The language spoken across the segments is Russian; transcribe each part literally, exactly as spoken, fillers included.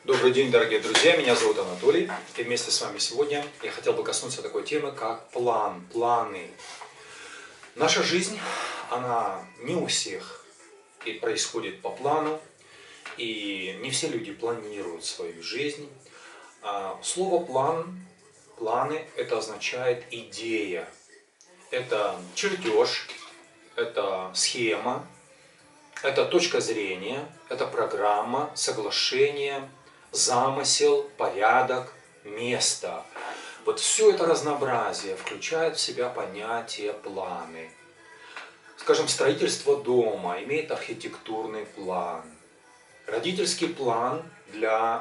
Добрый день, дорогие друзья, меня зовут Анатолий, и вместе с вами сегодня я хотел бы коснуться такой темы, как план, планы. Наша жизнь, она не у всех и происходит по плану, и не все люди планируют свою жизнь. Слово «план», планы, это означает идея, это чертеж, это схема, это точка зрения, это программа, соглашение, замысел, порядок, место. Вот все это разнообразие включает в себя понятие планы. Скажем, строительство дома имеет архитектурный план. Родительский план для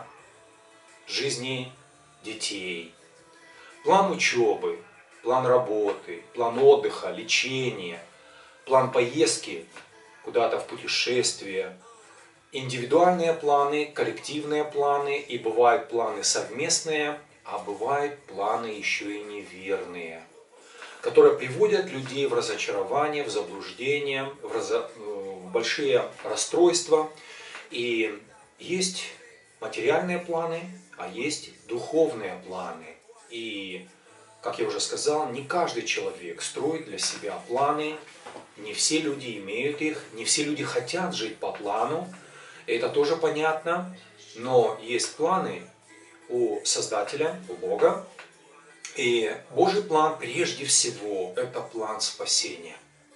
жизни детей. План учебы, план работы, план отдыха, лечения, план поездки куда-то в путешествие. Индивидуальные планы, коллективные планы, и бывают планы совместные, а бывают планы еще и неверные, которые приводят людей в разочарование, в заблуждение, в, разо... в большие расстройства. И есть материальные планы, а есть духовные планы. И, как я уже сказал, не каждый человек строит для себя планы, не все люди имеют их, не все люди хотят жить по плану. Это тоже понятно, но есть планы у Создателя, у Бога. И Божий план прежде всего это план спасения.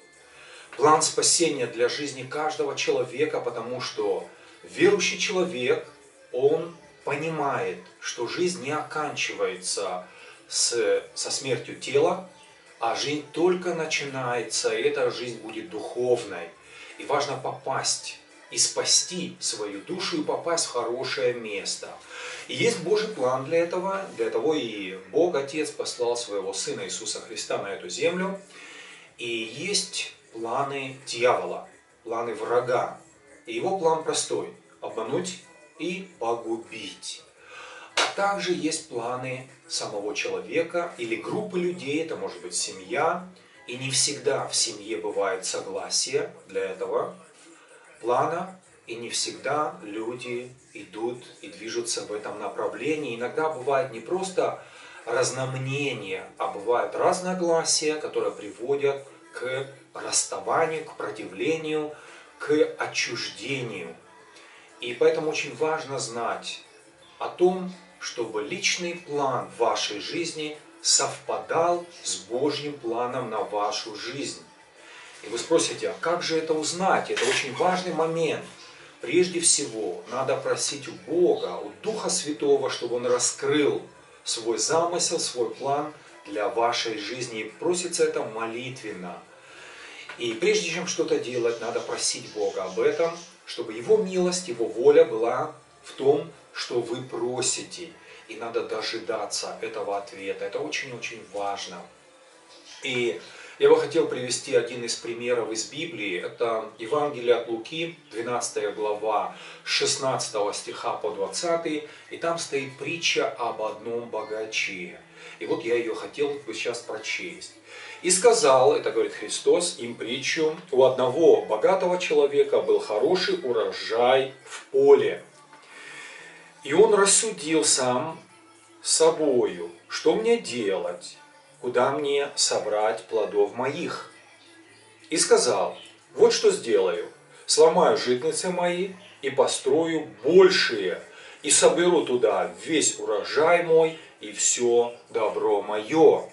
План спасения для жизни каждого человека, потому что верующий человек, он понимает, что жизнь не оканчивается с, со смертью тела, а жизнь только начинается, и эта жизнь будет духовной. И важно попасть и спасти свою душу и попасть в хорошее место. И есть Божий план для этого. Для того и Бог Отец послал своего Сына Иисуса Христа на эту землю. И есть планы дьявола, планы врага. И его план простой – обмануть и погубить. А также есть планы самого человека или группы людей, это может быть семья. И не всегда в семье бывает согласие для этого плана, и не всегда люди идут и движутся в этом направлении. Иногда бывает не просто разномнение, а бывают разногласия, которые приводят к расставанию, к противлению, к отчуждению. И поэтому очень важно знать о том, чтобы личный план в вашей жизни совпадал с Божьим планом на вашу жизнь. И вы спросите, а как же это узнать? Это очень важный момент. Прежде всего, надо просить у Бога, у Духа Святого, чтобы Он раскрыл свой замысел, свой план для вашей жизни. И просится это молитвенно. И прежде чем что-то делать, надо просить Бога об этом, чтобы Его милость, Его воля была в том, что вы просите. И надо дожидаться этого ответа. Это очень-очень важно. И я бы хотел привести один из примеров из Библии. Это Евангелие от Луки, двенадцатая глава, с шестнадцатого стиха по двадцатый. И там стоит притча об одном богаче. И вот я ее хотел бы сейчас прочесть. «И сказал, это говорит Христос, им притчу, у одного богатого человека был хороший урожай в поле. И он рассудил сам собою, что мне делать, куда мне собрать плодов моих. И сказал, вот что сделаю, сломаю житницы мои и построю большие, и соберу туда весь урожай мой и все добро мое.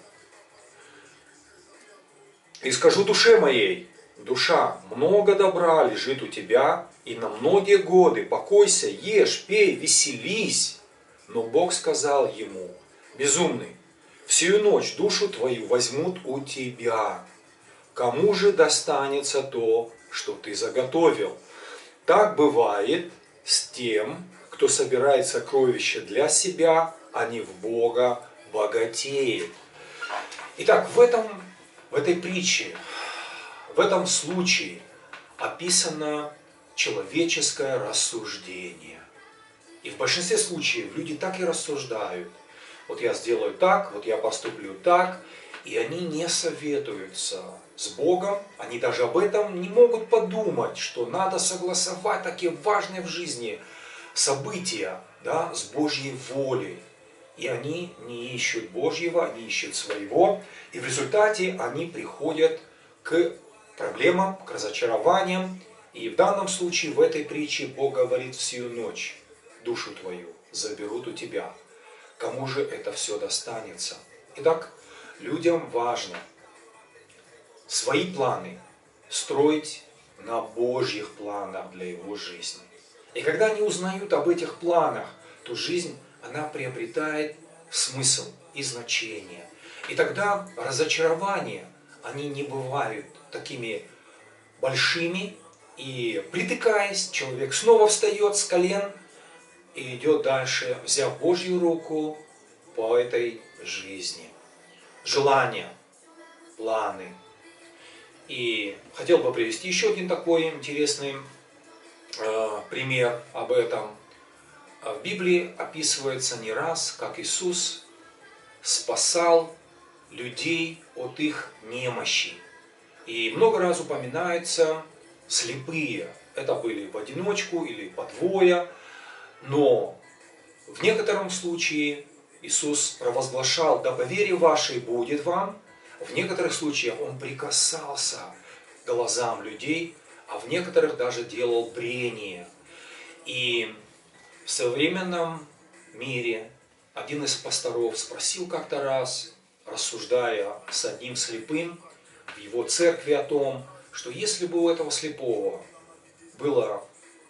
И скажу душе моей, душа, много добра лежит у тебя, и на многие годы покойся, ешь, пей, веселись. Но Бог сказал ему, безумный, всю ночь душу твою возьмут у тебя. Кому же достанется то, что ты заготовил? Так бывает с тем, кто собирает сокровища для себя, а не в Бога богатеет». Итак, в этом, в этой притче, в этом случае описано человеческое рассуждение. И в большинстве случаев люди так и рассуждают. Вот я сделаю так, вот я поступлю так. И они не советуются с Богом. Они даже об этом не могут подумать, что надо согласовать такие важные в жизни события, да, с Божьей волей. И они не ищут Божьего, они ищут своего. И в результате они приходят к проблемам, к разочарованиям. И в данном случае, в этой притче, Бог говорит: всю ночь душу твою заберут у тебя. Кому же это все достанется? Итак, людям важно свои планы строить на Божьих планах для его жизни. И когда они узнают об этих планах, то жизнь, она приобретает смысл и значение. И тогда разочарования, они не бывают такими большими. И притыкаясь, человек снова встает с колен и идет дальше, взяв Божью руку по этой жизни. Желания, планы. И хотел бы привести еще один такой интересный э, пример об этом. В Библии описывается не раз, как Иисус спасал людей от их немощи. И много раз упоминаются слепые. Это были в одиночку или по двое. Но в некотором случае Иисус провозглашал: да по вере вашей будет вам. В некоторых случаях Он прикасался к глазам людей, а в некоторых даже делал брение. И в современном мире один из пасторов спросил как-то раз, рассуждая с одним слепым в его церкви, о том, что если бы у этого слепого была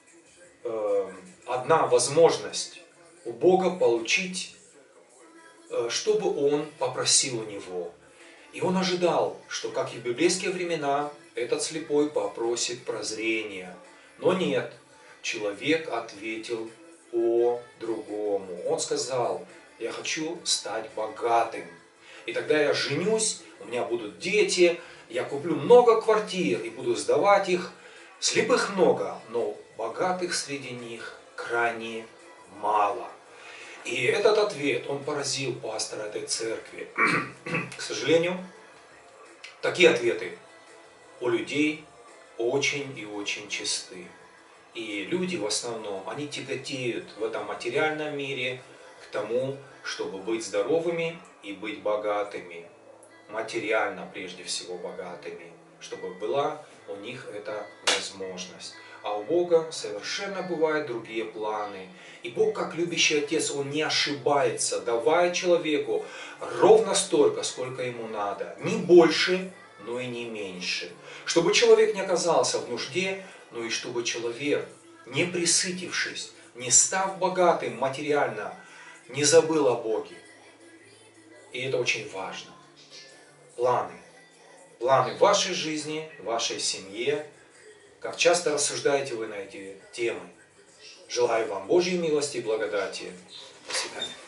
э, одна возможность у Бога получить, э, что бы он попросил у него. И он ожидал, что, как и в библейские времена, этот слепой попросит прозрения. Но нет, человек ответил по-другому. Он сказал: я хочу стать богатым. И тогда я женюсь, у меня будут дети, я куплю много квартир и буду сдавать их. Слепых много, но богатых среди них крайне мало. И этот ответ, он поразил пастора этой церкви. К сожалению, такие ответы у людей очень и очень чисты. И люди в основном, они тяготеют в этом материальном мире к тому, чтобы быть здоровыми и быть богатыми. Материально прежде всего богатыми, чтобы была у них эта возможность. А у Бога совершенно бывают другие планы. И Бог, как любящий Отец, Он не ошибается, давая человеку ровно столько, сколько ему надо. Не больше, но и не меньше. Чтобы человек не оказался в нужде, но и чтобы человек, не пресытившись, не став богатым материально, не забыл о Боге. И это очень важно. Планы. Планы в вашей жизни, в вашей семье. Как часто рассуждаете вы на эти темы. Желаю вам Божьей милости и благодати. До свидания.